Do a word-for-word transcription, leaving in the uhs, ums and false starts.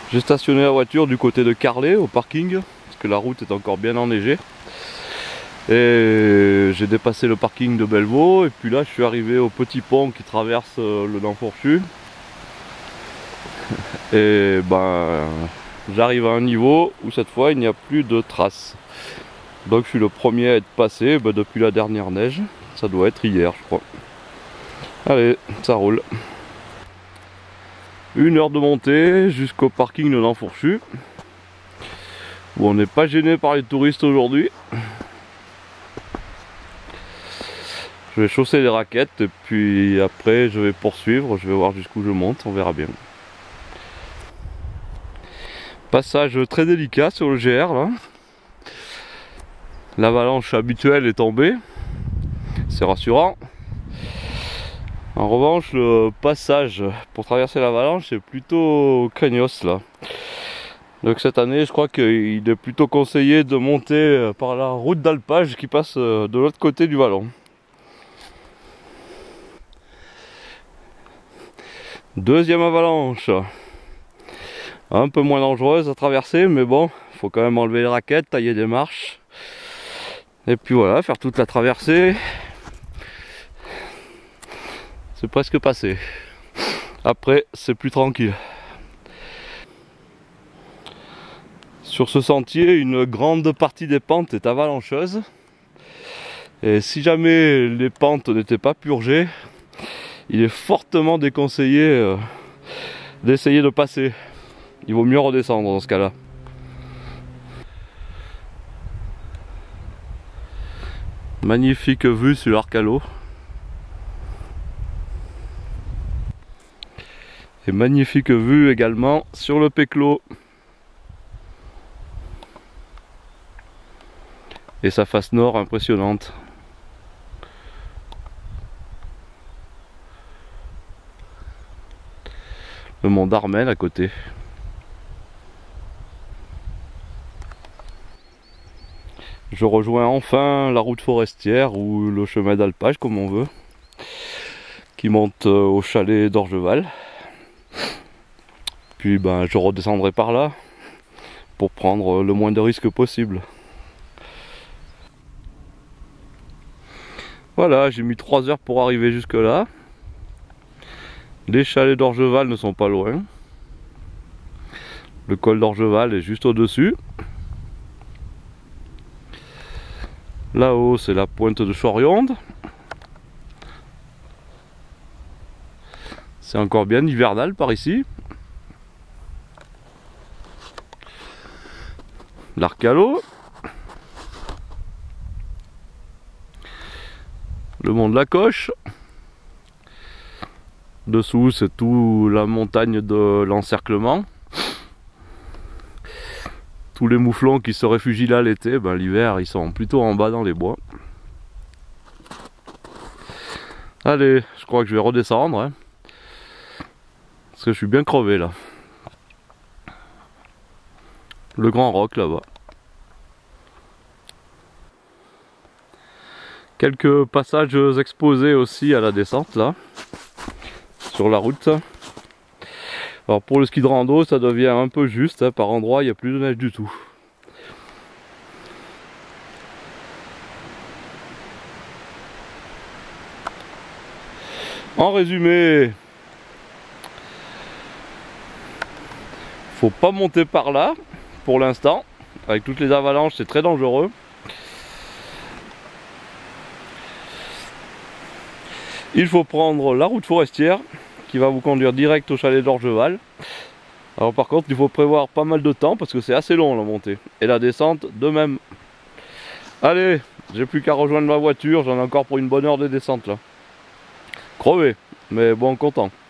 J'ai stationné la voiture du côté de Carlet au parking parce que la route est encore bien enneigée. Et j'ai dépassé le parking de Bellevaux et puis là je suis arrivé au petit pont qui traverse le Lanfourchu. Et ben j'arrive à un niveau où cette fois il n'y a plus de traces. Donc je suis le premier à être passé ben, depuis la dernière neige. Ça doit être hier je crois. Allez, ça roule. Une heure de montée jusqu'au parking de Lanfourchu, où on n'est pas gêné par les touristes aujourd'hui. Je vais chausser les raquettes et puis après je vais poursuivre, je vais voir jusqu'où je monte, on verra bien. Passage très délicat sur le G R là. L'avalanche habituelle est tombée, c'est rassurant. En revanche, le passage pour traverser l'avalanche est plutôt craignos là. Donc cette année, je crois qu'il est plutôt conseillé de monter par la route d'alpage qui passe de l'autre côté du vallon. Deuxième avalanche. Un peu moins dangereuse à traverser, mais bon, il faut quand même enlever les raquettes, tailler des marches. Et puis voilà, faire toute la traversée. C'est presque passé. Après, c'est plus tranquille. Sur ce sentier, une grande partie des pentes est avalancheuse. Et si jamais les pentes n'étaient pas purgées, il est fortement déconseillé euh, d'essayer de passer. Il vaut mieux redescendre dans ce cas-là. Magnifique vue sur l'Arcalo. Et magnifique vue également sur le Péclo. Et sa face nord impressionnante. Le mont d'Armel à côté. Je rejoins enfin la route forestière ou le chemin d'alpage comme on veut, qui monte au chalet d'Orgeval. Puis ben, je redescendrai par là pour prendre le moins de risques possible. Voilà, j'ai mis trois heures pour arriver jusque là. Les chalets d'Orgeval ne sont pas loin. Le col d'Orgeval est juste au-dessus. Là-haut, c'est la pointe de Chorionde. C'est encore bien hivernal par ici. L'Arcalo. Le mont de la Coche. Dessous, c'est tout la montagne de l'encerclement. Tous les mouflons qui se réfugient là l'été, ben, l'hiver, ils sont plutôt en bas dans les bois. Allez, je crois que je vais redescendre. Hein, parce que je suis bien crevé là. Le Grand Roc là-bas. Quelques passages exposés aussi à la descente là. Sur la route. Alors pour le ski de rando, ça devient un peu juste. Hein, par endroit, il n'y a plus de neige du tout. En résumé, faut pas monter par là pour l'instant. Avec toutes les avalanches, c'est très dangereux. Il faut prendre la route forestière qui va vous conduire direct au chalet d'Orgeval. Alors par contre, il faut prévoir pas mal de temps parce que c'est assez long la montée. Et la descente de même. Allez, j'ai plus qu'à rejoindre ma voiture, j'en ai encore pour une bonne heure de descente là. Crevé, mais bon, content.